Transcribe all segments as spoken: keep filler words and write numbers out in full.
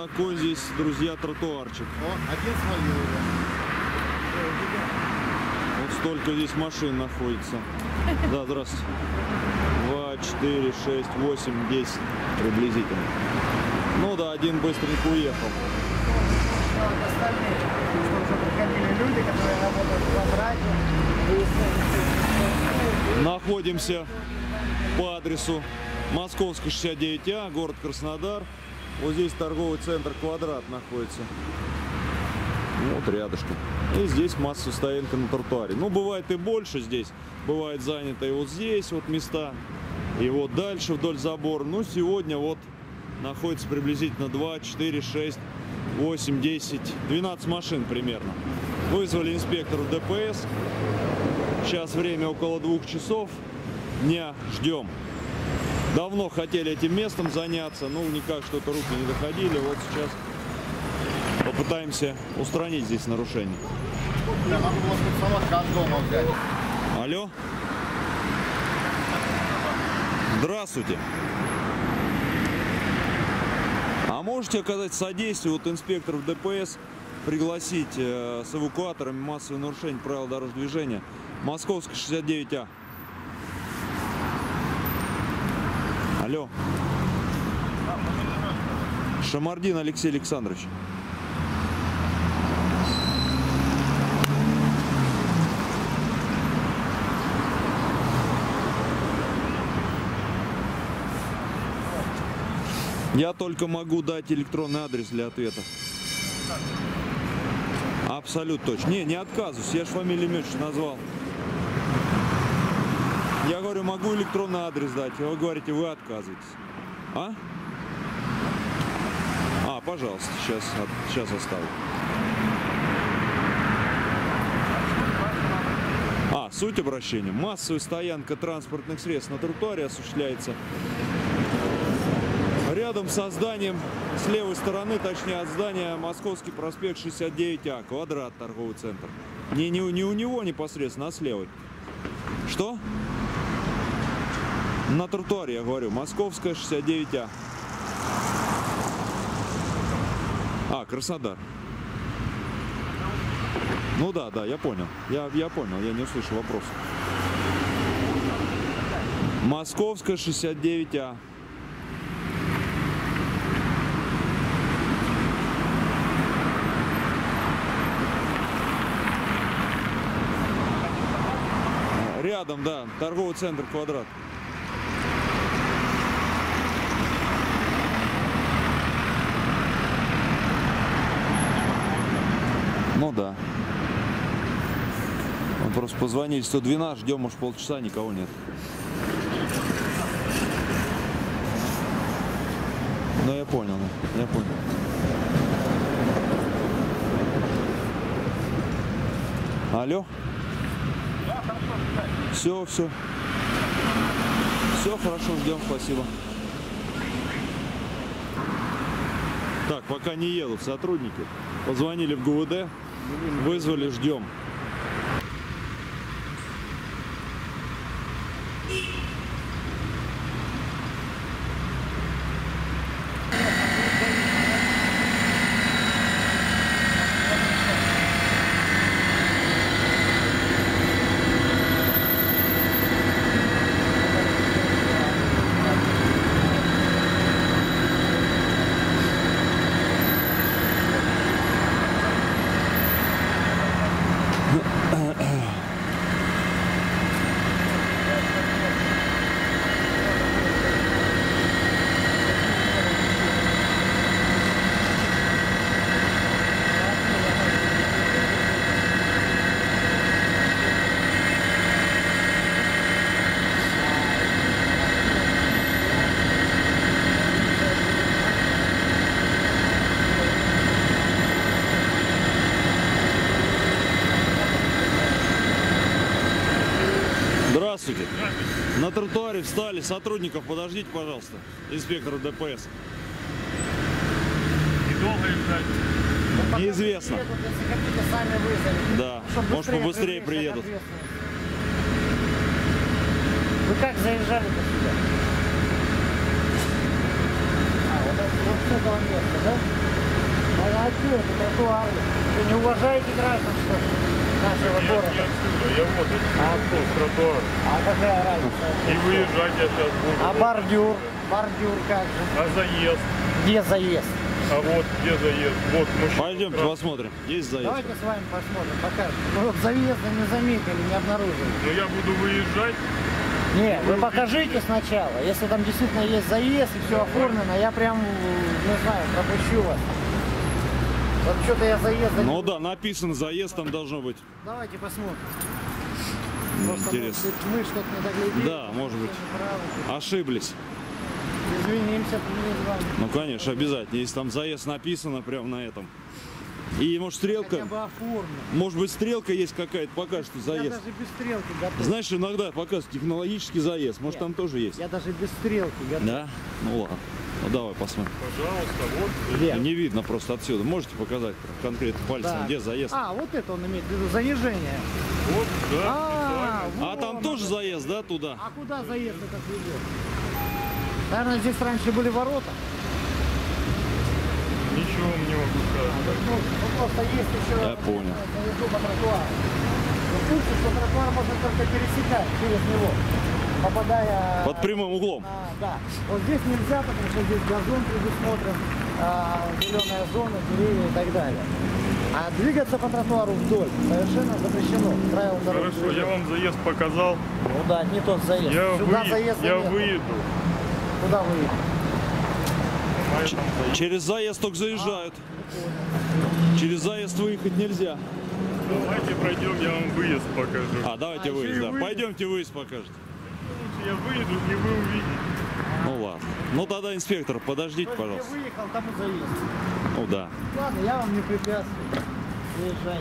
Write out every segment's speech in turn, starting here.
такой здесь, друзья, тротуарчик. О, один свалил уже. Вот столько здесь машин находится. Да, здравствуйте. Два, четыре, шесть, восемь, десять приблизительно. Ну да, один быстренько уехал. Остальные, что уже приходили люди, которые работают в радио. Находимся по адресу Московская шестьдесят девять А, город Краснодар. Вот здесь торговый центр «Квадрат» находится. Вот рядышком. И здесь массовая стоянка на тротуаре. Ну, бывает и больше здесь. Бывает занято и вот здесь вот места. И вот дальше вдоль забора. Ну, сегодня вот находится приблизительно два, четыре, шесть, восемь, десять, двенадцать машин примерно. Вызвали инспекторов Дэ Пэ Эс. Сейчас время около двух часов дня. Ждем. Давно хотели этим местом заняться, но никак что-то руки не доходили. Вот сейчас попытаемся устранить здесь нарушение. Я могу вас самотка от дома взять. Алло. Здравствуйте. А можете оказать содействие вот инспекторов Дэ Пэ Эс пригласить э, с эвакуаторами массовое нарушение правил дорожного движения Московская шестьдесят девять А? Алло. Шамардин Алексей Александрович. Я только могу дать электронный адрес для ответа. Абсолютно точно. Не, не отказываюсь. Я же фамилию имя назвал. Я говорю, могу электронный адрес дать. Вы говорите, вы отказываетесь. А? А, пожалуйста, сейчас, сейчас оставлю. А, суть обращения. Массовая стоянка транспортных средств на тротуаре осуществляется рядом со зданием, с левой стороны, точнее от здания, Московский проспект шестьдесят девять А, «Квадрат», торговый центр. Не, не, не у него непосредственно, а с левой. Что? На тротуаре, я говорю, Московская шестьдесят девять А. А, Краснодар. Ну да, да, я понял. Я, я понял, я не услышал вопрос. Московская шестьдесят девять А. Рядом, да, торговый центр «Квадрат». Ну да. Мы просто позвонили сто двенадцать, ждем, может, полчаса, никого нет. Ну я понял, да, я понял. Алло? Все, все. Все хорошо, ждем, спасибо. Так, пока не едут сотрудники. Позвонили в Гэ Вэ Дэ, вызвали, ждем. Здравствуйте. На тротуаре встали, сотрудников подождите, пожалуйста, инспектору Дэ Пэ Эс. И долго их ждать? Неизвестно. Если хотите, сами вызовите. Да, может побыстрее приедут. Вы как заезжали-то сюда? А, вот, вот с этого места, да? а что это тротуар? Вы не уважаете граждан, что ли, нашего Я города? не отсюда, я вот А отсюда, с тротуара. А какая разница? И выезжать я сейчас буду. А бордюр? Бордюр как же? А заезд? Где заезд? А вот где заезд? Вот мужчина. Пойдемте посмотрим. Есть заезд? Давайте с вами посмотрим, покажем. Мы вот заезда не заметили, не обнаружили. Но я буду выезжать. Не, вы покажите сначала. Если там действительно есть заезд и все оформлено, я прям, не знаю, пропущу вас. Вот что-то я заезда не... Ну да, написано заезд, там должно быть. Давайте посмотрим. Ну, Просто, интересно. может быть, мы что-то не доглядели. Да, может быть. Неправы. Ошиблись. Извинимся перед вами. Ну, конечно, обязательно. Если там заезд написано прямо на этом. И, может, стрелка... Хотя бы оформлен. Может быть, стрелка есть какая-то, покажет, что Я заезд. даже без стрелки готов. Знаешь, иногда показывают технологический заезд. Может, Нет. там тоже есть? Я даже без стрелки готов. Да? Ну ладно. Ну давай посмотрим. Пожалуйста, вот. Где? Не видно просто отсюда. Можете показать конкретно пальцем, Так. где заезд? А, вот это он имеет в виду, занижение. Вот, да. А, специально. А вон там оно. тоже заезд, да, туда? А куда заезд этот ведет? Наверное, здесь раньше были ворота. Ничего не могу сказать. Ну, ну, просто есть еще... Я понял. Заезду по тротуару. Вы в курсе, что тротуар можно только пересекать через него, попадая... Под прямым углом. А, да. Вот здесь нельзя, потому что здесь газон предусмотрен, а, зеленая зона, деревья и так далее. А двигаться по тротуару вдоль совершенно запрещено. Правила дорожного Хорошо, я движения. вам заезд показал. Ну да, не тот заезд. Я, Сюда вы... заезда я нет. выеду. Куда выедем? На этом заезде. Через заезд только заезжают. Через заезд выехать нельзя. Давайте пройдем, я вам выезд покажу. А, давайте А, еще выезд, и да. выезд. Пойдемте выезд покажете. Я выеду, и вы увидите. Ну ладно. Ну тогда, инспектор, подождите, Кто где пожалуйста. выехал, тому заезд. Ну да. Ладно, я вам не препятствую. Выезжайте.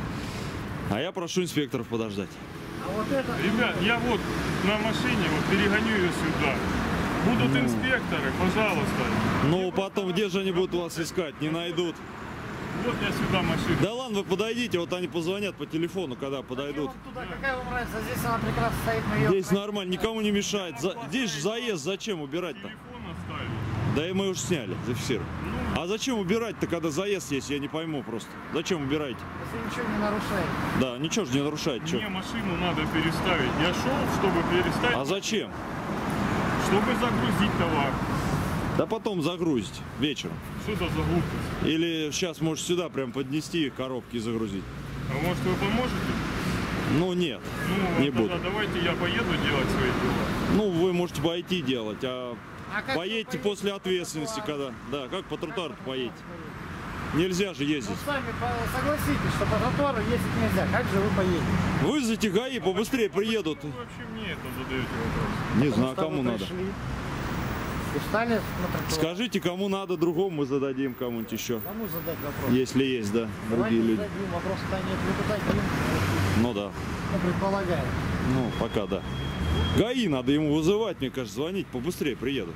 А я прошу инспекторов подождать. А вот это... Ребят, я вот на машине вот перегоню ее сюда. Будут инспекторы, пожалуйста. Ну потом, где же они будут вас искать? Не найдут. Вот я сюда машину. Да ладно, вы подойдите, вот они позвонят по телефону, когда подойдут. Вам туда, какая вам разница? Здесь она прекрасно стоит, мы ее... Здесь нормально, никому не мешает. За- Здесь же заезд, зачем убирать-то? Телефон оставили. Да и мы уже сняли, зафиксировали. А зачем убирать-то, когда заезд есть, я не пойму просто. Зачем убираете? Если ничего не нарушает. Да, ничего же не нарушает, чё. Мне машину надо переставить. Я шел, чтобы переставить, А зачем? чтобы загрузить товар. Да потом загрузить вечером. Что это за глупость? Или сейчас можешь сюда прям поднести коробки и загрузить. А может вы поможете? Ну нет, Ну, не тогда буду. давайте я поеду делать свои дела. Ну вы можете пойти делать, а А как поедете вы после поедете по ответственности, тротуару? когда. Да, как по тротуару поедете. Нельзя же Ну ездить. сами по- согласитесь, что по тротуару ездить нельзя. Как же вы поедете? Вызовите ГАИ, побыстрее приедут. Вы вообще мне это задаете вопрос. Не Потому знаю, что кому вы надо. пришли, Устали на тротуар? Скажите, кому надо, другому мы зададим кому-нибудь еще. Кому задать вопрос? Если есть, да, Давайте другие люди. зададим, вопроса-то нет. Вы туда один, Ну да. ну, предполагаю. Ну, пока да. ГАИ надо ему вызывать, мне кажется, звонить, побыстрее приедут.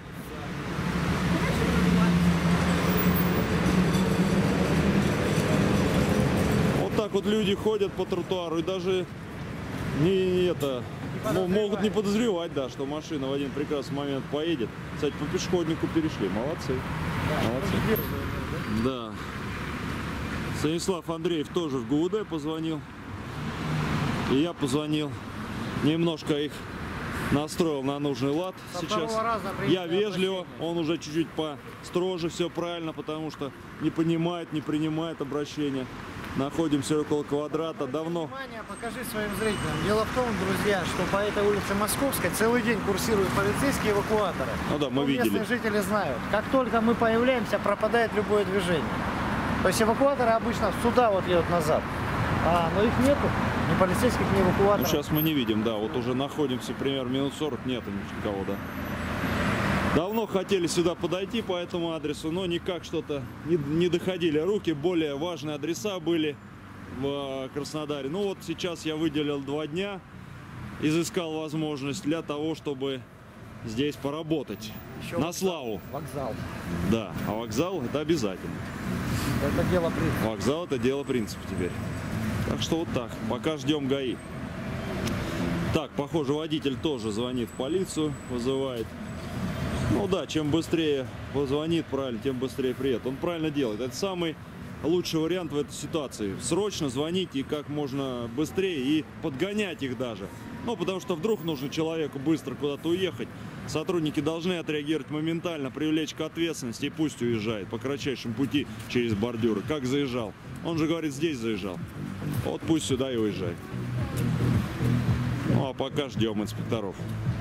Вот так вот люди ходят по тротуару и даже не это, мо- могут не подозревать, да, что машина в один прекрасный момент поедет. Кстати, по пешеходнику перешли. Молодцы. Молодцы. Да. Станислав Андреев тоже в ГУВД позвонил. И я позвонил. Немножко их настроил на нужный лад Со сейчас. второго раза Я принято вежливо, обращение. он уже чуть-чуть построже, все правильно, потому что не понимает, не принимает обращения. Находимся около Квадрата давно. Внимание, покажи своим зрителям. Дело в том, друзья, что по этой улице Московской целый день курсируют полицейские эвакуаторы. Ну да, мы Ну, видели. местные жители знают. Как только мы появляемся, пропадает любое движение. То есть эвакуаторы обычно сюда вот едут назад. А, но их нету. Ни полицейских, ни Ну, эвакуаторов. сейчас мы не видим, да, вот уже находимся примерно минут сорок, нету никого, да. Давно хотели сюда подойти по этому адресу, но никак что-то не, не доходили руки. Более важные адреса были в э, Краснодаре. Ну вот сейчас я выделил два дня, изыскал возможность для того, чтобы здесь поработать. Еще На вокзал. славу. Вокзал. Да, а вокзал это обязательно. Это дело принципа. Вокзал это дело принципа теперь. Так что вот так. Пока ждем ГАИ. Так, похоже, водитель тоже звонит в полицию, вызывает. Ну да, чем быстрее позвонит, правильно, тем быстрее приедет. Он правильно делает. Это самый лучший вариант в этой ситуации. Срочно звонить и как можно быстрее и подгонять их даже. Ну, потому что вдруг нужно человеку быстро куда-то уехать. Сотрудники должны отреагировать моментально, привлечь к ответственности и пусть уезжает по кратчайшему пути через бордюры. Как заезжал? Он же говорит, здесь заезжал. Вот пусть сюда и уезжает. Ну, а пока ждем инспекторов.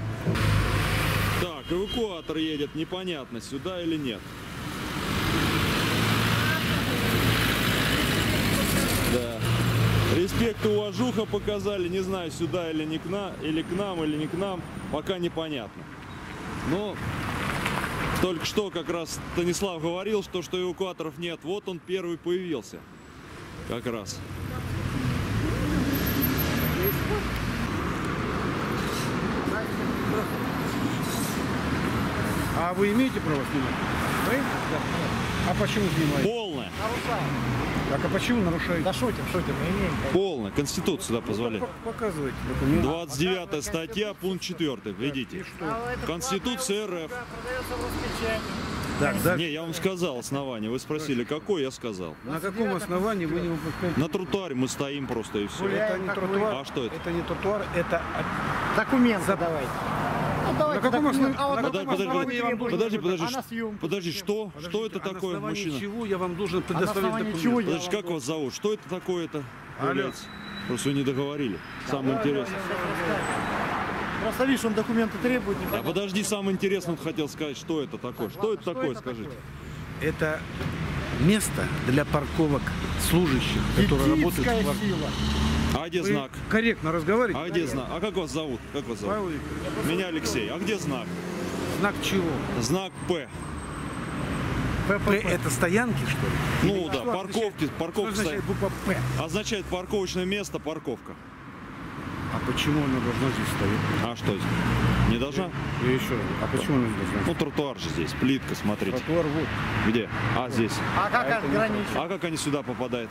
Так, эвакуатор едет, непонятно, сюда или нет. Да. Респект и уважуха показали, не знаю, сюда или не к нам, или к нам, или не к нам, пока непонятно. Но только что как раз Станислав говорил, что, что эвакуаторов нет. Вот он первый появился. Как раз. А вы имеете право снимать? Вы? А почему снимаете? Полная. Нарушаем. Так, а почему нарушаете? Да шутим, шутим, мы имеем. Полная. Конституция сюда позволяет. Показывайте документы. двадцать девятая статья, пункт четвёртый. Введите. Конституция РФ. Продается в распечатке. Так, дальше. Не, я вам сказал основание. Вы спросили, какой, я сказал. На каком основании вы не выпускаете? На тротуаре мы стоим просто и все. Это не тротуар. А что это? Это не тротуар, это... Документы давайте. Ну, давайте На каком документы. основании- А вот на на Подожди, каком подожди, основании я вам вы должен- Подожди, будете? подожди, А на ш- съемку? подожди, что? Что это Подождите, а такое, на основании мужчина? чего я вам должен А на предоставить основании документы? чего я Подожди, вам как вас зовут? Что это такое-то? Алло. является? Просто вы не договорили. Самое интересное. Просто видишь, он документы требует. А непонятно. подожди, самое интересное, он хотел сказать, что это такое. Что Ладно, это такое, это скажите? Это место для парковок служащих, которые работают в Единская квартире. сила. А где Вы знак? корректно разговариваете? А где знак? А как вас зовут? Как вас зовут? Павел Викторович, Меня Алексей. А где знак? знак чего? Знак П. П это стоянки, что ли? Ну да, парковки, Что парковка стоит. означает буква П? Означает парковочное место, парковка. А почему она должна здесь стоять? А что здесь? Не должна? И еще раз, а почему она здесь должна? Ну тротуар же здесь, плитка, смотрите. Тротуар вот. Где? А, здесь. А как отграничить? А как они сюда попадают?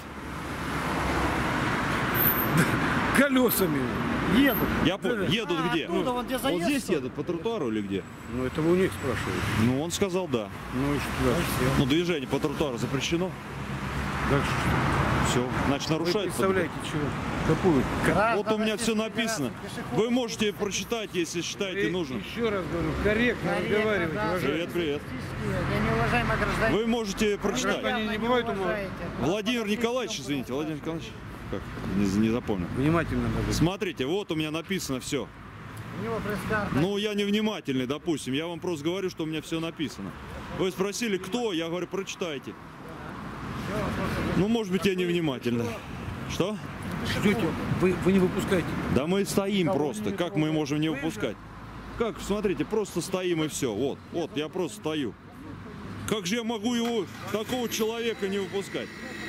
Колесами. Едут. Я понял. Едут А, где? оттуда вон, где Вот заезд, здесь что ли? едут, по тротуару или где? Ну это вы у них спрашиваете. Ну, он сказал да. Ну и что дальше? Ну, движение по тротуару запрещено. Дальше что? Все, значит, Вы нарушает. представляете чего? Какую? Граждан Вот у меня все Российской написано. Федерации, пешеходов. Вы можете прочитать, если считаете нужным. Еще раз говорю, корректно Корректно, разговаривайте. да. уважаемый. Привет, привет. Я неуважаемый гражданин. Вы можете прочитать. Граждане не бывают у нас. Владимир Николаевич, извините, Владимир Николаевич. Как? Не, не запомнил. Внимательно надо. Смотрите, вот у меня написано все. У него пресс-карта. Ну, я невнимательный, допустим. Я вам просто говорю, что у меня все написано. Вы спросили, кто? Я говорю, прочитайте. Ну, может быть, я невнимательный. Что? Ждете, вы, вы не выпускаете. Да мы стоим просто. Как мы можем не выпускать? Как? Смотрите, просто стоим и все. Вот, вот, я просто стою. Как же я могу его, такого человека, не выпускать?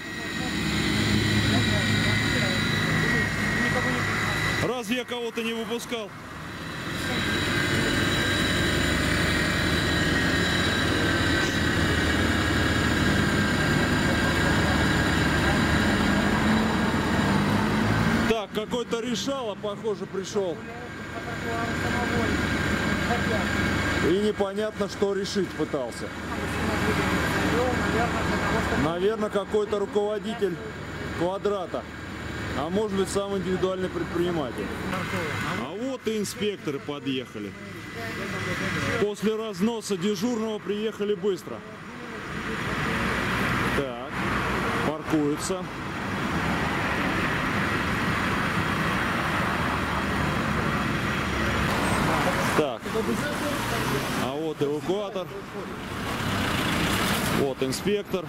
Разве я кого-то не выпускал? Так, какой-то решало, похоже, пришел. И непонятно, что решить пытался. Наверное, какой-то руководитель квадрата. А может быть, сам индивидуальный предприниматель. А вот и инспекторы подъехали. После разноса дежурного приехали быстро. Так, паркуются. Так, а вот эвакуатор. Вот инспектор.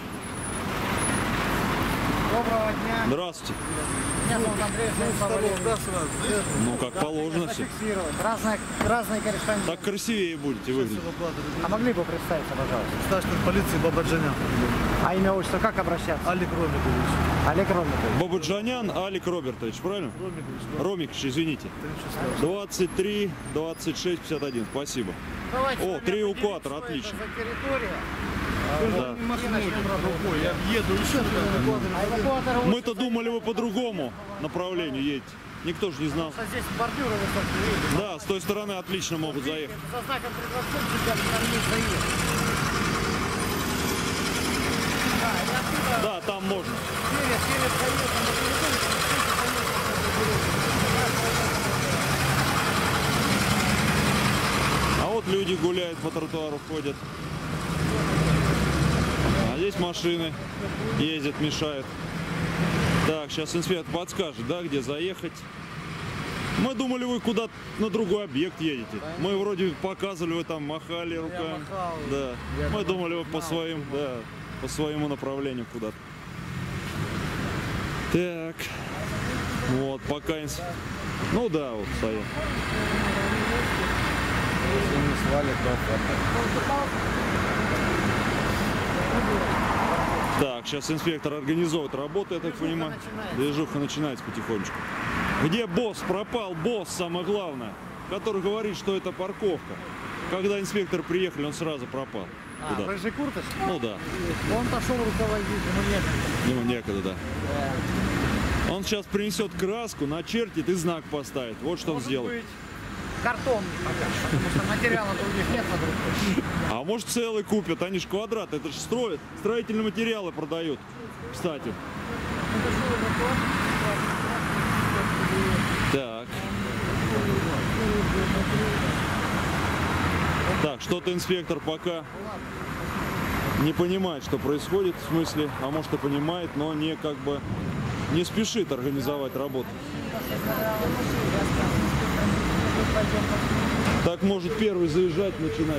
Доброго дня. Здравствуйте. Меня зовут Андрей Павлович. Ну, как положено все. Зафиксировать. Разные, разные корреспонденты. Так красивее будете выглядеть. А могли бы представиться, пожалуйста? Старший полиции Бабаджанян. А имя, отчество, как обращаться? Алик Ромикович. Олег Ромикович. Бабаджанян Алик Робертович, правильно? Ромикович, извините. двадцать три двадцать шесть пятьдесят один, спасибо. Давайте О, вы три мне эвакуатора, поделитесь, отлично. что это за территория. Да. Я еду еще А эвакуатор у Мы-то думали, вы по другому направлению едете. Никто же не знал. вас здесь бордюры высокие, видите? Да, с той стороны отлично могут заехать. За знаком предупреждения, там есть заезд. Да, и оттуда Да, там можно. Перед, перед заездом на территорию, А вот люди гуляют по тротуару, ходят. А здесь машины ездят, мешают. Так, сейчас инспектор подскажет, да, где заехать. Мы думали, вы куда-то на другой объект едете. Мы вроде показывали, вы там махали руками. махал, Да. я Мы там думали, вы по знал, своим, да, по своему направлению куда-то. Так. Вот, пока инс... Ну да, вот стоят. не свалит, Так, сейчас инспектор организует работу, я так понимаю. начинается. Движуха начинается потихонечку. Где босс? Пропал босс, самое главное, который говорит, что это парковка. Когда инспектор приехали, он сразу пропал. А, Куда? рыжий курточ? Ну да, Он пошел руководить, ему некогда. ему некогда, да. Он сейчас принесет краску, начертит и знак поставит. Вот что он Может сделает. быть, картон пока, потому что материала других нет под рукой. А может целый купят, они же квадрат, это же строят, строительные материалы продают. Кстати. Так. Так, что-то инспектор пока не понимает, что происходит, в смысле, а может и понимает, но не как бы не спешит организовать работу. Так может первый заезжать, начинать.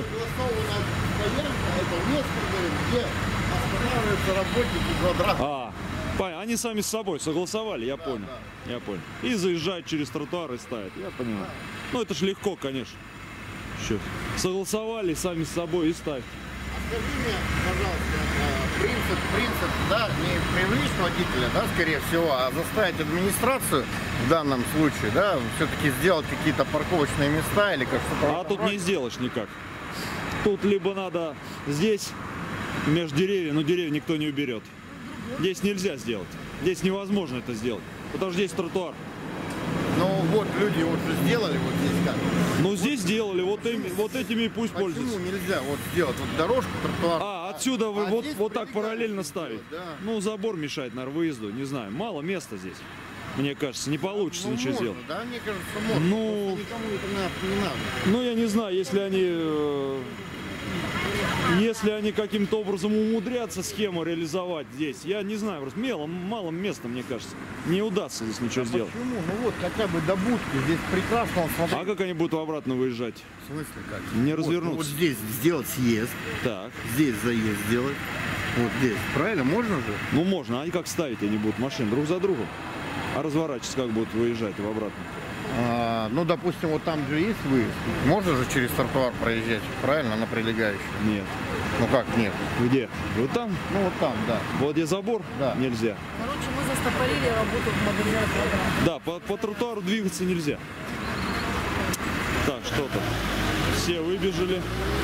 Это место, где останавливаются работники квадрата. А, понятно. Они сами с собой согласовали, я понял. Я понял. И заезжают через тротуар и ставят. Я понимаю. Ну это ж легко, конечно. Что? Согласовали сами с собой и ставят. Скажи мне, пожалуйста, э, принцип, принцип, да, не привлечь водителя, да, скорее всего, а заставить администрацию в данном случае, да, все-таки сделать какие-то парковочные места или как что-то. А тут не сделаешь никак. Тут либо надо здесь, между деревьями, но деревья никто не уберет. Здесь нельзя сделать. Здесь невозможно это сделать. Потому что здесь тротуар. Ну вот люди вот же сделали вот здесь как. Ну здесь сделали, вот, им, вот этими и пусть Почему пользуются. нельзя вот сделать вот дорожку, тротуар? А, отсюда вы А вот, здесь вот так прилегает параллельно всё, ставить. да. Ну, забор мешает, наверное, выезду, не знаю. Мало места здесь. Мне кажется, не получится Ну, ничего можно, сделать. да, мне кажется, можно. Ну, Просто никому это надо, не надо. Ну, я не знаю, если они... э, Если они каким-то образом умудрятся схему реализовать здесь, я не знаю, просто мало, мало места, мне кажется. Не удастся здесь ничего А сделать. почему? Ну вот хотя бы до будки, здесь прекрасно, он смотри. А как они будут обратно выезжать? В смысле как? Не Вот, развернуться. ну, вот здесь сделать съезд, Так. здесь заезд сделать. Вот здесь, правильно? Можно же? Ну, можно. Они как ставить, они будут машины друг за другом. А разворачиваться как будут выезжать в обратно? А, ну, допустим, вот там же есть выезд. Можно же через тротуар проезжать, правильно, на прилегающий? Нет. Ну как нет? Где? Вот там? Ну вот там, да. Вот где забор? Да. Нельзя. Короче, мы застопорили работу в модернизации квадрата. Да, по, по тротуару двигаться нельзя. Так, что-то. Все выбежали.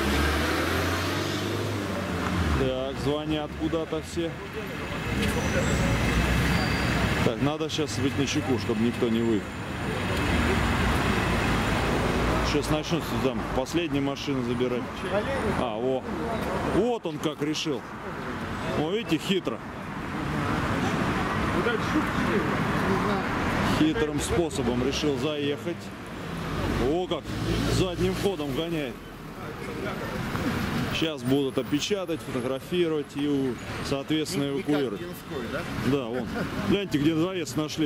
Так, звонят куда-то все. Так, надо сейчас быть начеку, чтобы никто не выехал. Сейчас начнут там последние машины забирать. А, о. Вот он как решил. О, видите, хитро. Хитрым способом решил заехать. О, как задним ходом гоняет. Сейчас будут опечатать, фотографировать и, соответственно, эвакуировать. Динской, да? Да, вон. Гляньте, где заезд нашли.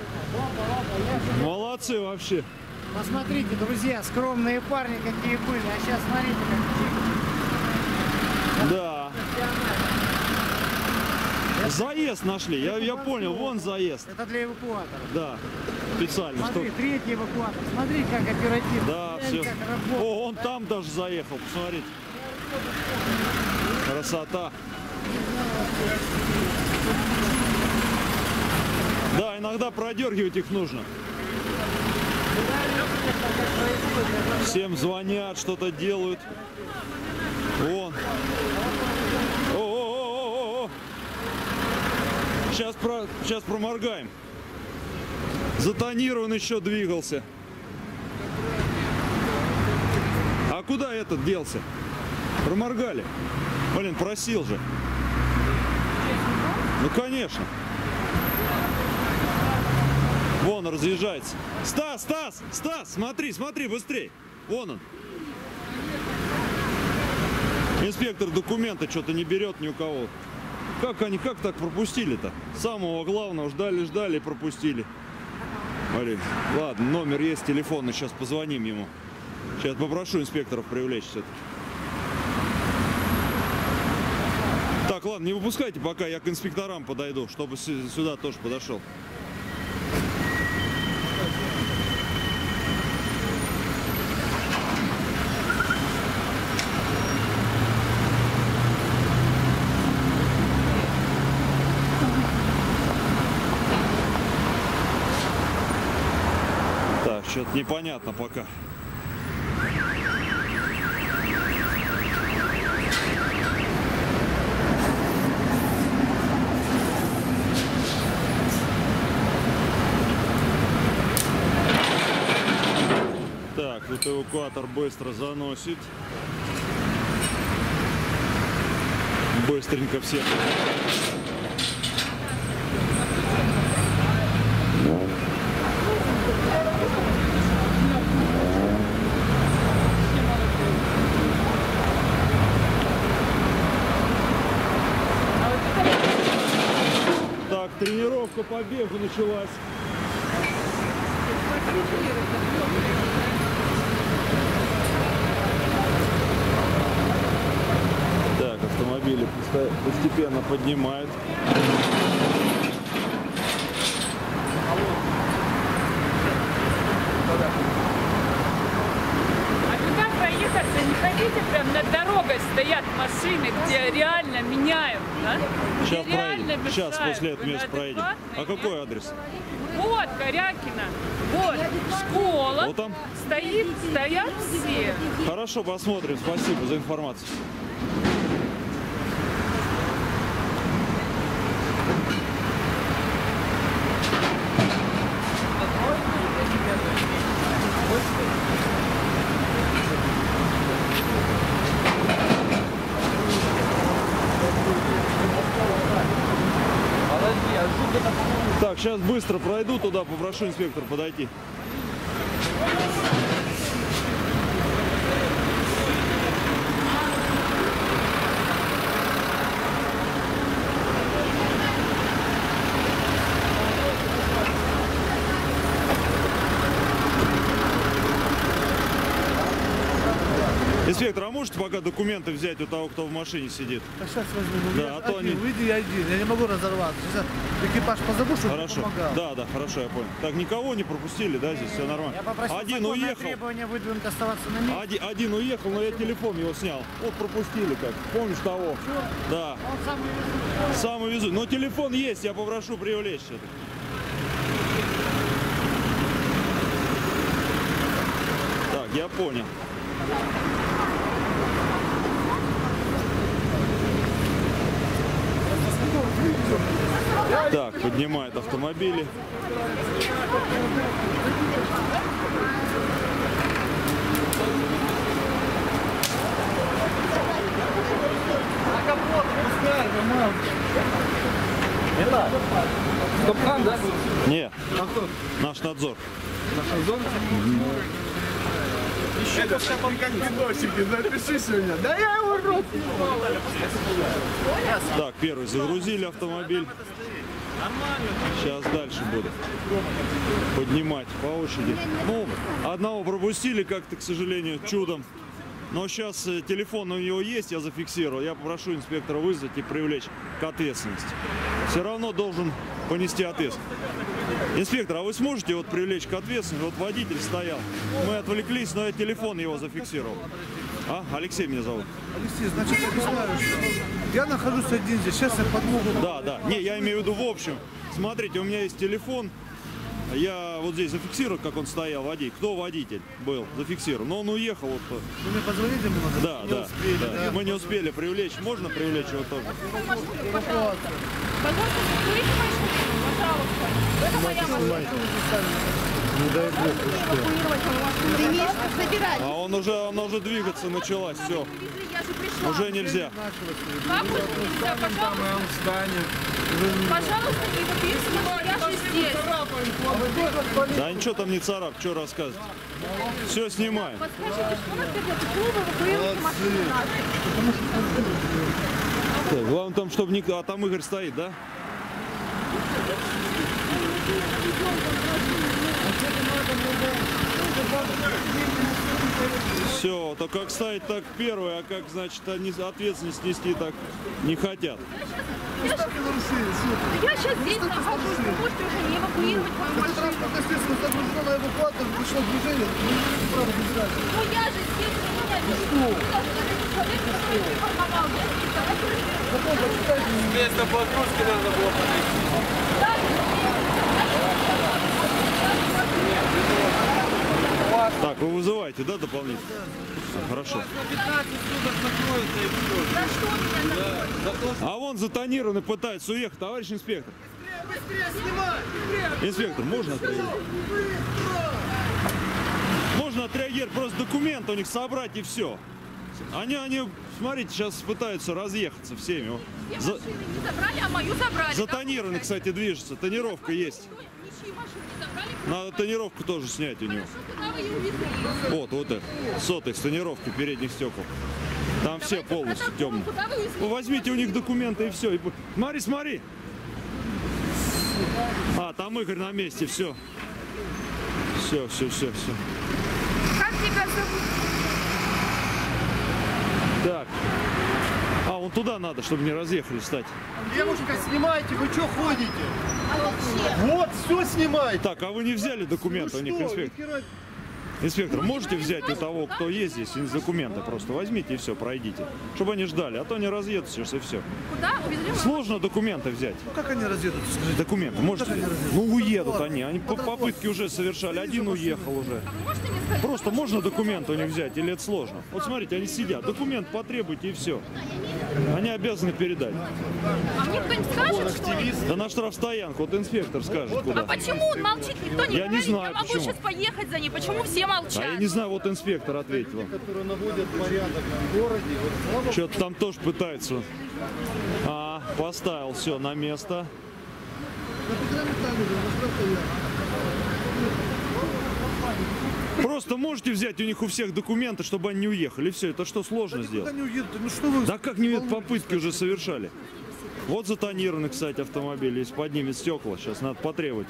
Молодцы вообще. Посмотрите, друзья, скромные парни какие были, а сейчас смотрите, как Да. Заезд нашли, я, я понял, вон заезд. это для эвакуатора. Да, специально. Смотри, Что... третий эвакуатор, смотри, как оперативно. Да, Глянь, все. как работает. О, он там даже заехал, посмотрите. Красота. Да, иногда продергивать их нужно. Всем звонят, что-то делают. Вон. О-о-о-о-о. Сейчас, про... Сейчас проморгаем. Затонирован еще двигался. А куда этот делся? Проморгали. Блин, просил же. Ну, конечно. Вон разъезжается. Стас, Стас, Стас, смотри, смотри, быстрей. Вон он. Инспектор документы что-то не берет ни у кого. Как они, как так пропустили-то? Самого главного ждали-ждали и пропустили. Блин, ладно, номер есть телефона, сейчас позвоним ему. Сейчас попрошу инспекторов привлечь все-таки. Так, ладно, не выпускайте, пока я к инспекторам подойду, чтобы сюда тоже подошел. Так, что-то непонятно пока. Так, тут эвакуатор быстро заносит. Быстренько всех. Так, тренировка по бегу началась. Так, автомобили постепенно поднимают. А туда проехаться не хотите? Прям над дорогой стоят машины, где реально меняют, да? Сейчас Где реально проедем. Сейчас мешают. после этого Вы места проедем. А адекватные, какой нет? адрес? Вот, Корякина. Вот, школа. Вот там? Стоит, стоят все. Хорошо, посмотрим. Спасибо за информацию. Так, сейчас быстро пройду туда, попрошу инспектора подойти. Инспектор, а можете пока документы взять у того, кто в машине сидит? А сейчас возьму. Да, а то они- Выйди, я один. Я не могу разорваться. Сейчас экипаж позову, чтобы Хорошо. помогал. Да, да, хорошо, я понял. Так, никого не пропустили, да, здесь все нормально? Я попросил Один законное уехал. требование выдвинуть оставаться на месте. Один, один уехал, но я телефон его снял. Вот пропустили как. Помнишь того? Да. Он сам не везет. Сам везу. Но телефон есть, я попрошу привлечь это. Так, я понял. Так, поднимают автомобили. Стоп-кран, да? Не, А кто? наш надзор. Наш Озон? Еще как видосики, запиши сегодня. Да я его рот. Так, первый загрузили автомобиль. Сейчас дальше буду поднимать по очереди. Ну, одного пропустили как-то, к сожалению, чудом. Но сейчас телефон у него есть, я зафиксировал. Я попрошу инспектора вызвать и привлечь к ответственности. Все равно должен понести ответственность. Инспектор, а вы сможете вот привлечь к ответственности? Вот водитель стоял. Мы отвлеклись, но я телефон его зафиксировал. А? Алексей меня зовут. Алексей, значит, я объясняю, что я нахожусь один здесь. Сейчас я подмогу. Да, да. Не, я имею в виду в общем. Смотрите, у меня есть телефон. Я вот здесь зафиксирую, как он стоял, водитель. Кто водитель был? Зафиксирую. Но он уехал. Вот. Вы мне позвоните немного? Да, Не да, успели, да. Мы не успели привлечь. Можно привлечь его тоже? Пожалуйста, закройте машину, пожалуйста. Это моя машина. дай бог, вы что? Ты имеешь собирать. А он уже, он уже двигаться началась, все. Я же пришла. Уже нельзя. Как уже нельзя, пожалуйста? Он встанет. Пожалуйста, не выписывай, я же здесь. Да ничего там не царап, что рассказывать. Все снимаем. Подскажите, что нас хотят? Почему вы эвакуируете машину нашу? Так, главное там, чтобы никто... А там Игорь стоит, да? Все, то как ставить, так первое, а как, значит, они ответственность нести так не хотят. Я сейчас здесь нахожусь, вы можете уже не эвакуировать мою машину. Ну я же здесь, меня не информовал. Вместо погрузки надо было подойти. Так, вы вызываете, да, дополнительно? Хорошо. А вон затонированный пытается уехать, товарищ инспектор. Инспектор, можно отреагировать? Можно отреагировать, просто документы у них собрать и все. Они, они, смотрите, сейчас пытаются разъехаться всеми. За... Машины не забрали, а мою забрали. Затонированный, кстати, движется, тонировка есть. Ничьи машины не забрали. Надо тонировку тоже снять у него. Куда вы ее увезли? Вот, вот это, сотый с тонировкой передних стекол. Там все полностью темные. Куда вы увезли? Вы возьмите у них документы и все. И... Смотри, смотри. А, там Игорь на месте, все. Все, все, все, все. Как тебя зовут? Так. А, вон туда надо, чтобы не разъехались, кстати. Девушка, снимайте, вы что ходите? А зачем? Вот, все снимайте. Так, а вы не взяли документы у них, инспектор? Инспектор, можете взять у того, кто есть здесь, документы просто возьмите и все, пройдите. Чтобы они ждали, а то они разъедутся сейчас и все. Куда увезли мою? Сложно документы взять. Ну как они разъедутся, скажите? Документы, можете? Ну уедут они, они по- попытки уже совершали, один уехал уже. Вы можете мне сказать? Просто можно документы у них взять или это сложно? Вот смотрите, они сидят, документ потребуйте и все. Они обязаны передать. А мне кто-нибудь скажет, что ли? Да на штрафстоянку, вот инспектор скажет куда. А почему он молчит? Никто не Я не говорит. знаю, Я могу почему. сейчас поехать за ней. Почему все молчат? А я не знаю, вот инспектор ответит вам. Которые наводят порядок в городе. Вот, слава Что-то там тоже пытается. А, поставил все на место. Просто можете взять у них у всех документы, чтобы они не уехали. Все, это что, сложно сделать? Никуда не уедут. Ну что вы? Да как не уедут, попытки уже совершали. Вот затонированный, кстати, автомобиль. Если поднимет стекла, сейчас надо потребовать.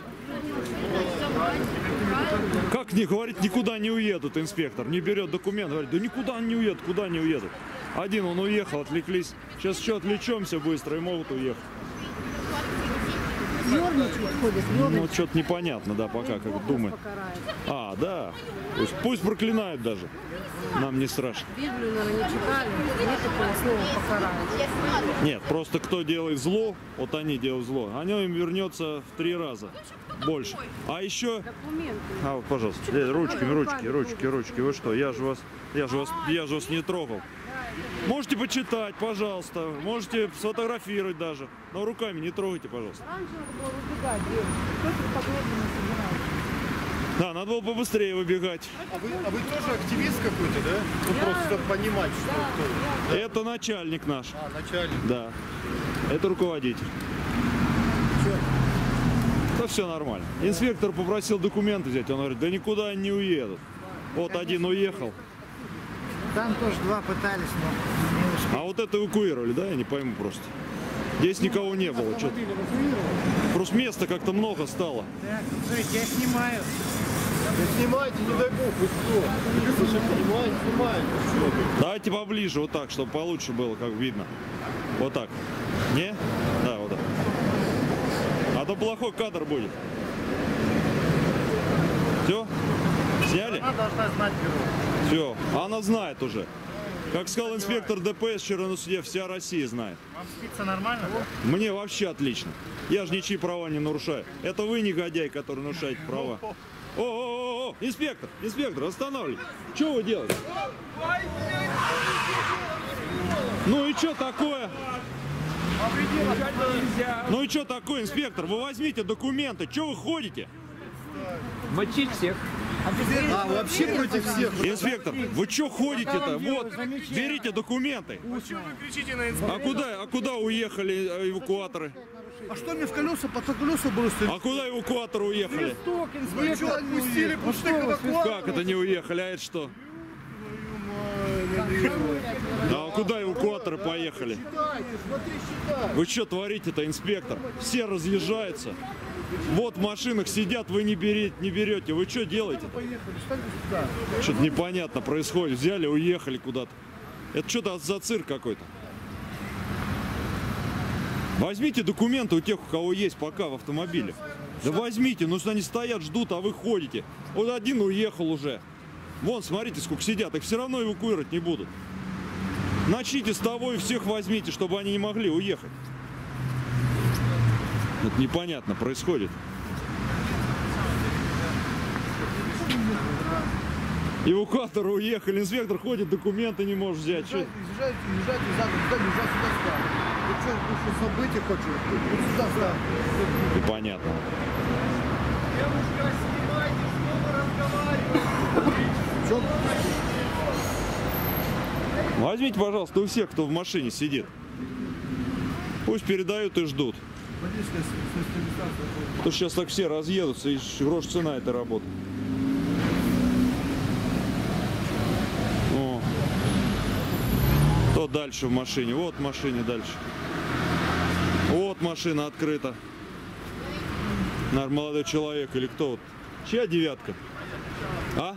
Как не говорит, никуда не уедут, инспектор. Не берет документ, говорит, да никуда они не уедут, куда не уедут. Один он уехал, отвлеклись. Сейчас еще отвлечемся быстро и могут уехать. Ну, что-то непонятно, да, пока, как думает. А, да. Пусть, пусть проклинают даже. Нам не страшно. Библию, наверное, не читали, нет такого слова покарать. Нет, просто кто делает зло, вот они делают зло, оно им вернется в три раза больше. А еще... Документы. А, вот, пожалуйста, э, ручками, ручки, ручки, ручки. Вы что, я же вас, я же вас, я же вас не трогал. Можете почитать, пожалуйста. Можете сфотографировать даже. Но руками не трогайте, пожалуйста. Раньше надо было выбегать, девушка. Кто тут так медленно собирается? Да, надо было побыстрее выбегать. А вы, а вы тоже активист какой-то, да? Ну, просто чтобы понимать, что кто. Это начальник наш. А, начальник. Да. Это руководитель. Да все нормально. Инспектор попросил документы взять. Он говорит, да никуда они не уедут. Вот один уехал. Там тоже два пытались, но не успели. А вот это эвакуировали, да? Я не пойму просто. Здесь никого не было. Что-то. Просто места как-то много стало. Так, смотрите, я снимаю. Да снимайте, не дай бог, вы что? Слушай, понимаете, снимайте. Что ты? Давайте поближе, вот так, чтобы получше было, как видно. Вот так. Не? Да, вот так. А то плохой кадр будет. Все? Сняли? Она должна знать бюро. Все. Она знает уже. Как сказал инспектор ДПС вчера на суде, вся Россия знает. Вам спится нормально, да? Мне вообще отлично. Я же ничьи права не нарушаю. Это вы, негодяй, который нарушаете права. О-о-о-о! Инспектор! Инспектор, останавливайте! Что вы делаете? Ну и что такое? Ну и что такое, инспектор? Вы возьмите документы. Что вы ходите? Мочить всех. А, вообще против всех. Инспектор, вы что ходите-то? Вот, берите документы. Почему вы кричите на инспектора? А куда, а куда уехали э, эвакуаторы? А что мне в колеса, под колеса бросили? А куда эвакуаторы уехали? Вы что, отпустили пустых эвакуаторов? Как это не уехали? А это что? А куда эвакуаторы поехали? Вы что творите-то, инспектор? Все разъезжаются. Вот в машинах сидят, вы не берете, не берете. Вы что делаете? Что-то непонятно происходит. Взяли, уехали куда-то. Это что-то за цирк какой-то. Возьмите документы у тех, у кого есть пока в автомобиле. Да возьмите, ну что они стоят, ждут, а вы ходите. Вот один уехал уже. Вон, смотрите, сколько сидят. Их все равно эвакуировать не будут. Начните с того и всех возьмите, чтобы они не могли уехать. Это непонятно происходит. Эвакуаторы уехали, инспектор ходит, документы не может взять. Что? Езжайте, езжайте задом, сюда, езжай сюда, сюда. Ты что, ты что, события хочешь? Вот сюда, сюда. Непонятно. Девушка, снимайте, что вы разговариваете. Возьмите, пожалуйста, у всех, кто в машине сидит. Пусть передают и ждут. Потому что сейчас так все разъедутся, и грош цена этой работы. О. Кто дальше в машине? Вот в машине дальше. Вот машина открыта. Наверное, молодой человек или кто вот? Чья девятка? А?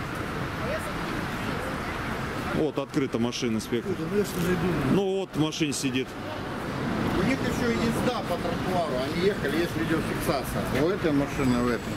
Вот открыта машина, инспектор. Ну вот в машине сидит. У них еще езда по тротуару, они ехали, есть видеофиксация. У этой машины, у этой.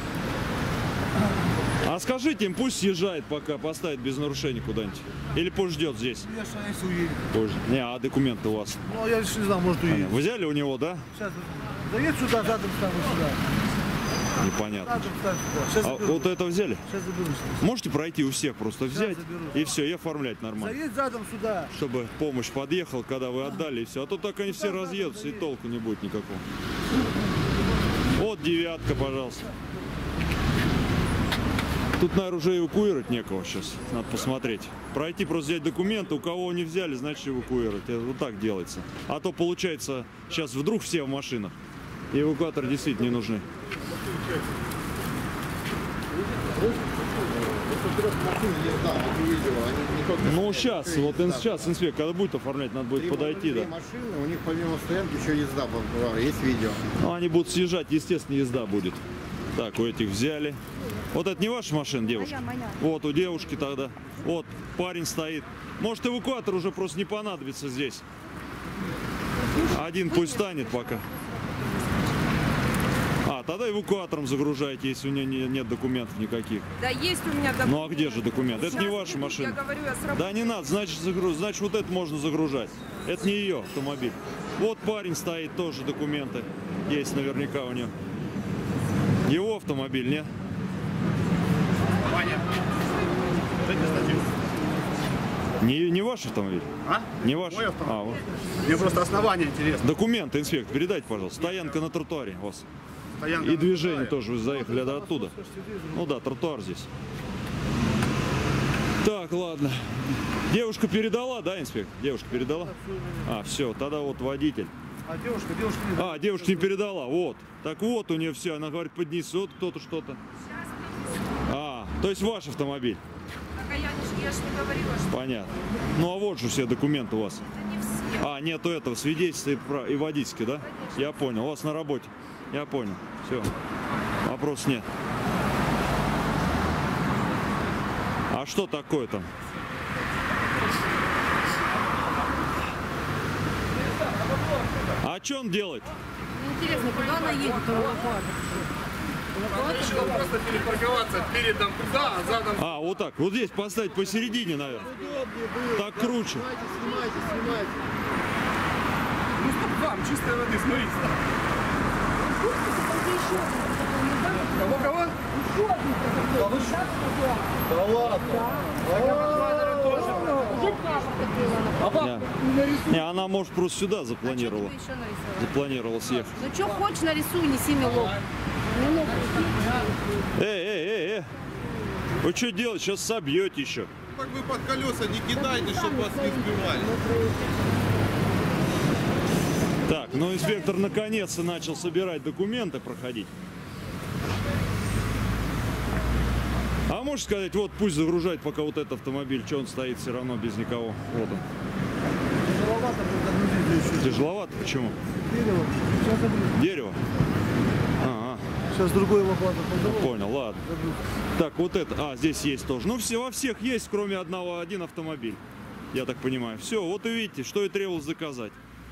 А скажите им, пусть съезжает пока, поставит без нарушений куда-нибудь. Или пусть ждет здесь. Я сейчас если уедет. Позже. Не, а документы у вас? Ну, я еще не знаю, может уедет. Вы взяли у него, да? Сейчас, заедь сюда, задом стану сюда. Непонятно. Задом стану сюда. Сейчас А заберу. вот это взяли? Сейчас заберу. Можете пройти у всех, просто взять заберу. и все, и оформлять нормально. Заедь задом сюда. Чтобы помощь подъехала, когда вы отдали, и все. А то так они все разъедутся, и толку не будет никакого. Вот девятка, пожалуйста. Тут, наверное, уже эвакуировать некого сейчас. Надо посмотреть. Пройти, просто взять документы. У кого не взяли, значит эвакуировать. Это вот так делается. А то получается, сейчас вдруг все в машинах. И эвакуаторы действительно не нужны. Ну сейчас, вот сейчас, инспектор, когда будет оформлять, надо будет подойти, да. Машины, у них помимо стоянки еще езда была, есть видео. Ну, они будут съезжать, естественно, езда будет. Так, у этих взяли. Вот это не ваша машина, девушка? Моя, моя. Вот, у девушки тогда. Вот, парень стоит. Может, эвакуатор уже просто не понадобится здесь. Один пусть станет пока. А, тогда эвакуатором загружайте, если у нее не- нет документов никаких. Да есть у меня документы. Ну а где же документы? Это не Сейчас ваша иду, машина. Я говорю, я с работы. Да не надо, значит, загруз... значит вот это можно загружать. Это не ее автомобиль. Вот парень стоит, тоже документы есть наверняка у него. Его автомобиль, нет? Ваня, дайте статью. Не, не ваш автомобиль? А? Не ваш? Мой автомобиль. А, вот. Мне просто основание интересно. Документы, инспектор, передайте, пожалуйста. Стоянка на тротуаре у вас. Стоянка И на движение тротуаре. тоже, вы заехали до оттуда. Ну да, тротуар здесь. Так, ладно. Девушка передала, да, инспектор? Девушка передала? А, все, тогда вот водитель. А девушка, девушка не А, девушка не передала, вот. Так вот у нее все, она говорит, поднесет кто-то что-то. А, то есть ваш автомобиль. Так, а я, не, я же не говорила, что Понятно. Ну а вот же все документы у вас. это не все. А, нету этого свидетельства и, про- и водительские, да? Я понял. У вас на работе. Я понял. Все. Вопрос нет. А что такое там? А что он делает? Интересно, куда она едет? Решил просто перепарковаться передом туда, а задом. А, вот так. Вот здесь поставить посередине, наверное. Так круче. Снимайте, снимайте. Ну стоп, вам, чистая воды, смотрите. Кого, кого? Да ладно. Не. Не, она, может, просто сюда запланировала. Еще нарисовала. Запланировала съехать. Ну что хочешь нарисуй, неси мелок. Эй, эй, эй, эй. Вы что делаете? Сейчас собьете еще. Так вы под колеса не кидайте, чтобы вас не сбивали. Так, ну инспектор наконец-то начал собирать документы, проходить. А можешь сказать, вот пусть загружает пока вот этот автомобиль, что он стоит все равно без никого. Вот он. Тяжеловато будет отгрузить еще. Тяжеловато? Почему? Дерево. Сейчас загрузим. Дерево? Ага. Сейчас другой эвакуатор подавал. Понял, ладно. Так, вот это. А, здесь есть тоже. Ну, все, во всех есть, кроме одного, один автомобиль. Я так понимаю. Все, вот и видите, что и требовалось заказать.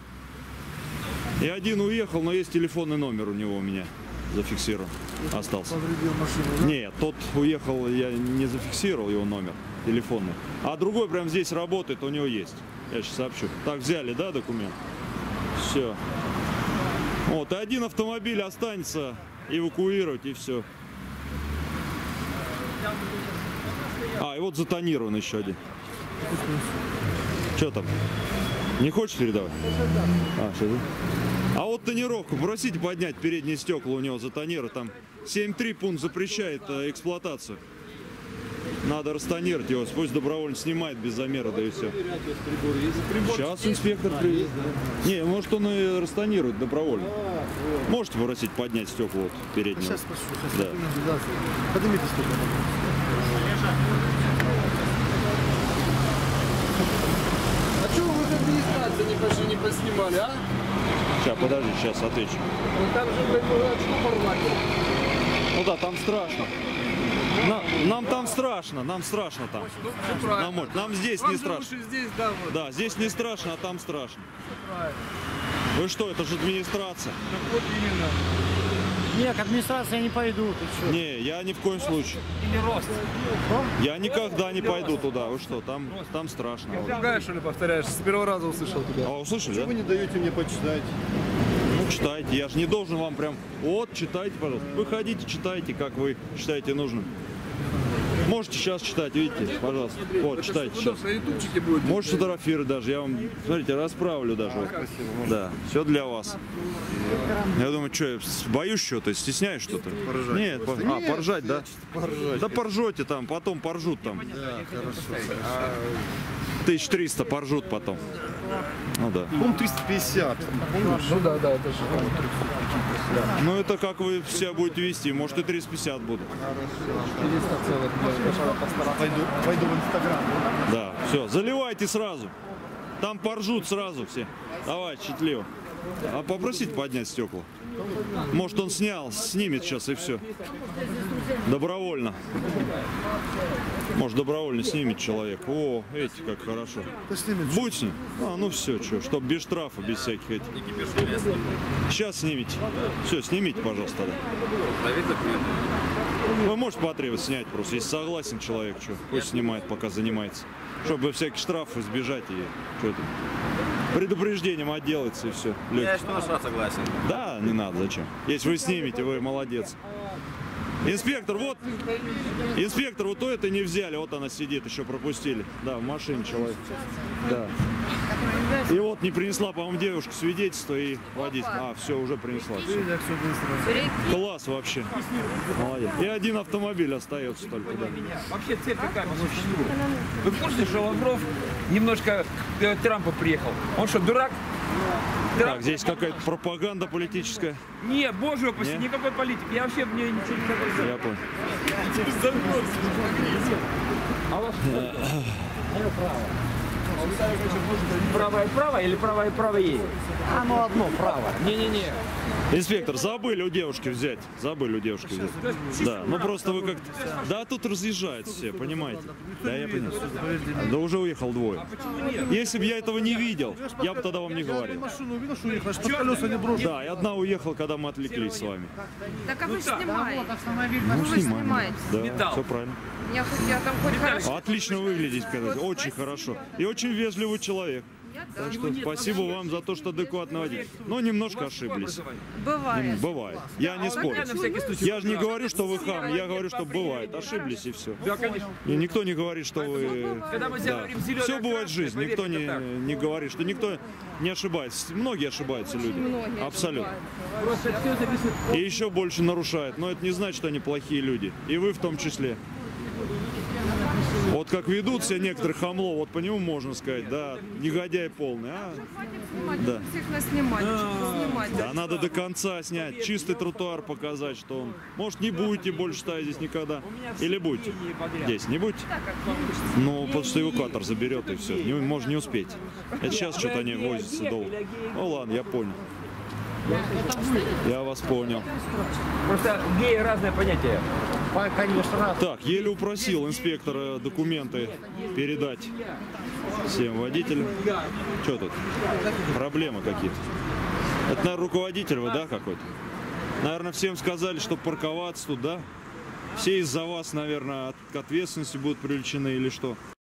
И один уехал, но есть телефонный номер у него у меня зафиксирован. Остался. Повредил машину, да? Нет, тот уехал, я не зафиксировал его номер телефонный. А другой прям здесь работает, у него есть. Я сейчас сообщу. Так, взяли, да, документ? Все. Вот, и один автомобиль останется эвакуировать, и все. А, и вот затонирован еще один. Что там? Не хочешь передавать? А, что это? А вот тонировку просите поднять передние стекла у него затонировать. Там семь три пункт запрещает э, эксплуатацию. Надо растонировать его, пусть добровольно снимает без замера, да и все. Сейчас инспектор приедет. Не, может он и растонирует добровольно. Можете попросить поднять стекла вот передние? Сейчас спрошу, сейчас да. Поднимите стекла. А что вы в администрации не пошли, не поснимали, а? Сейчас, подожди, сейчас отвечу. Ну там же, блядь, что порвать? Ну да, там страшно. На, нам там страшно, нам страшно там. Ну, все правильно. Нам, нам здесь Вам не же страшно. лучше здесь, да, вот. Да, здесь не страшно, а там страшно. Вы что, это же администрация. Так вот именно. Нет, к администрации я не пойду, ты что? Не, я ни в коем случае. Или рост. Я никогда не пойду туда. Вы что, там, там страшно. Другая, что ли, повторяешь? С первого раза услышал тебя. А услышали, да? Вы не даете мне почитать. Ну, читайте. Я же не должен вам прям... Вот, читайте, пожалуйста. Вы ходите, читайте, как вы считаете нужным. Можете сейчас читать, видите, пожалуйста. Вот, читайте сейчас. На ютубчике будет. Можете фотографировать даже. Я вам, смотрите, расправлю даже. Вот. Да, все для вас. Я думаю, что, я боюсь что-то, стесняюсь что-то? Поржать Нет, просто. по... а, Нет, поржать, да? Поржать. Да поржете там, потом поржут там. Да, хорошо. тысяча триста поржут потом. Ну да. Пункт триста пятьдесят. Ну да, да, это же. Ну это как вы себя будете вести, может и триста пятьдесят будут. Пойду, пойду в Инстаграм. Да, все, заливайте сразу. Там поржут сразу все. Давай, счастливо. А попросите поднять стекла. Может он снял, снимет сейчас и все. Добровольно. Может добровольно снимет человек. О, видите, как хорошо. Будь с ним? А, ну все, что, чтобы без штрафа, без всяких этих. Сейчас снимите. Все, снимите, пожалуйста, тогда. Вы можете потребовать снять просто, если согласен человек, что, пусть снимает, пока занимается. Чтобы всяких штрафов избежать и что-то. Предупреждением отделается и все. Я что согласен. Да, не надо, зачем? Если вы снимете, вы молодец. Инспектор, вот, инспектор, вот то это не взяли, вот она сидит, еще пропустили. Да, в машине человек. Да. И вот не принесла, по-моему, девушка свидетельство и водитель. А, все, уже принесла. Все. Класс вообще. Молодец. И один автомобиль остается только. Да. Вообще цель какая по существу? Вы в курсе, что Лавров немножко к Трампу приехал? Он что, дурак? Так, здесь какая-то пропаганда политическая. Не, боже упаси, никакой политики. Я вообще мне ничего не говорю. Я понял. А ваш правое право или правое право есть? Оно одно, право. Не-не-не. Инспектор, забыли у девушки взять. Забыли у девушки взять. Да, ну просто вы как-то... Да, тут разъезжают все, понимаете? Да, я понимаю. Да уже уехал двое. Если бы я этого не видел, я бы тогда вам не говорил. Да, и одна уехала, когда мы отвлеклись с вами. Так а вы снимаете. Ну, Вы снимаем. снимаете. Да, все правильно. Я, хоть- я там хоть хорошо. Отлично выглядите, отлично, очень хорошо. И очень вежливый человек. Так что спасибо вам за то, что адекватно водите. Но немножко ошиблись. Бывает. Бывает. Я не спорю. Я же не говорю, что вы хам, я говорю, что бывает. Ошиблись и все. Да, конечно. И никто не говорит, что вы... Когда мы Да. говорим зеленая Все бывает в красная, жизни. Никто поверьте, не, это так. не говорит, что никто не ошибается. Многие ошибаются люди. Многие Абсолютно. Просто все зависит И еще больше нарушают. Но это не значит, что они плохие люди. И вы в том числе. Вот как ведут себя некоторые хамло, вот по нему можно сказать, да, негодяй полный, а? Да. Всех нас снимать, снимать. Да, надо до конца снять, чистый тротуар показать, что он... Может, не будете больше ставить здесь никогда? Или будете? Здесь не будете? Ну, потому что эвакуатор заберет и все. Не, может не успеть. Это сейчас что-то они возятся долго. Ну ладно, я понял. Я вас понял. Просто геи разное понятие. Конечно, Так, еле упросил инспектора документы передать всем водителям. Что тут? Проблемы какие-то. Это, наверное, руководитель вы, да, какой-то? Наверное, всем сказали, что парковаться тут, да? Все из-за вас, наверное, к ответственности будут привлечены или что?